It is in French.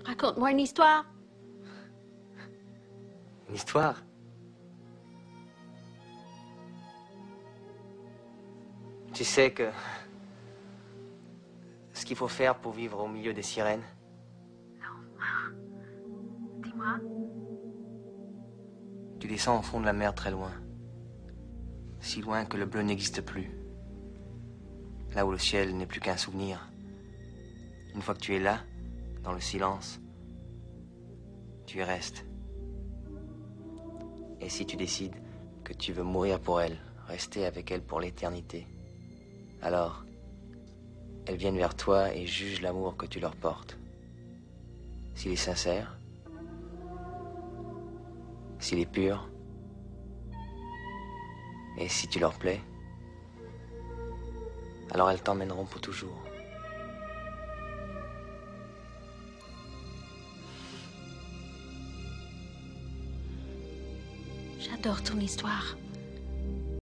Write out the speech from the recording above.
Raconte-moi une histoire. Une histoire? Tu sais que... ce qu'il faut faire pour vivre au milieu des sirènes? Non. Dis-moi. Tu descends au fond de la mer très loin. Si loin que le bleu n'existe plus. Là où le ciel n'est plus qu'un souvenir. Une fois que tu es là, dans le silence, tu y restes. Et si tu décides que tu veux mourir pour elle, rester avec elle pour l'éternité, alors, elles viennent vers toi et jugent l'amour que tu leur portes. S'il est sincère, s'il est pur, et si tu leur plais, alors elles t'emmèneront pour toujours. J'adore ton histoire.